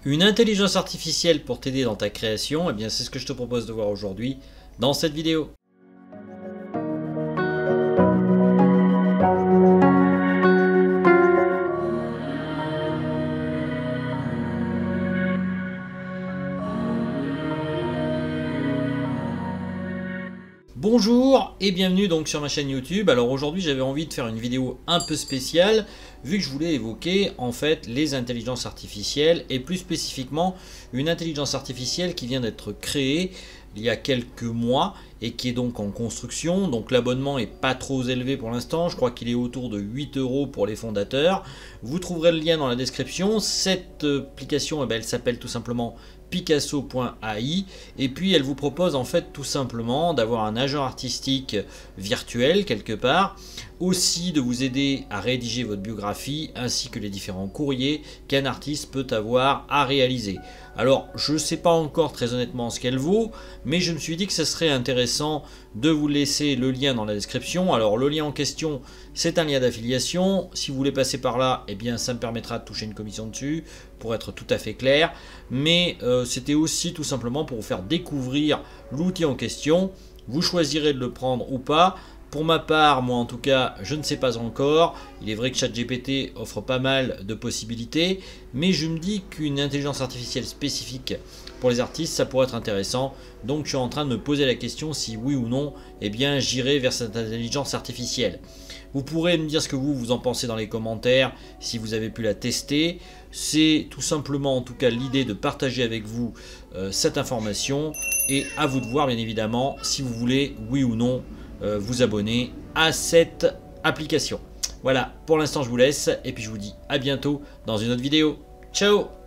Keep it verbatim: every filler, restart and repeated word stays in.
Une intelligence artificielle pour t'aider dans ta création, eh bien c'est ce que je te propose de voir aujourd'hui dans cette vidéo. Bonjour et bienvenue donc sur ma chaîne YouTube. Alors aujourd'hui j'avais envie de faire une vidéo un peu spéciale vu que je voulais évoquer en fait les intelligences artificielles et plus spécifiquement une intelligence artificielle qui vient d'être créée il y a quelques mois et qui est donc en construction. Donc l'abonnement est pas trop élevé pour l'instant, je crois qu'il est autour de huit euros pour les fondateurs. Vous trouverez le lien dans la description. Cette application, eh bien, elle s'appelle tout simplement Picasso point A I et puis elle vous propose en fait tout simplement d'avoir un agent artistique virtuel quelque part, aussi de vous aider à rédiger votre biographie ainsi que les différents courriers qu'un artiste peut avoir à réaliser. Alors je ne sais pas encore très honnêtement ce qu'elle vaut, mais je me suis dit que ce serait intéressant de vous laisser le lien dans la description. Alors le lien en question, c'est un lien d'affiliation. Si vous voulez passer par là, eh bien ça me permettra de toucher une commission dessus, pour être tout à fait clair. Mais euh, c'était aussi tout simplement pour vous faire découvrir l'outil en question. Vous choisirez de le prendre ou pas. Pour ma part, moi en tout cas, je ne sais pas encore. Il est vrai que ChatGPT offre pas mal de possibilités, mais je me dis qu'une intelligence artificielle spécifique pour les artistes, ça pourrait être intéressant. Donc je suis en train de me poser la question si oui ou non, eh bien j'irai vers cette intelligence artificielle. Vous pourrez me dire ce que vous, vous en pensez dans les commentaires, si vous avez pu la tester. C'est tout simplement en tout cas l'idée de partager avec vous euh, cette information et à vous de voir bien évidemment si vous voulez oui ou non euh, vous abonner à cette application. Voilà, pour l'instant je vous laisse et puis je vous dis à bientôt dans une autre vidéo. Ciao!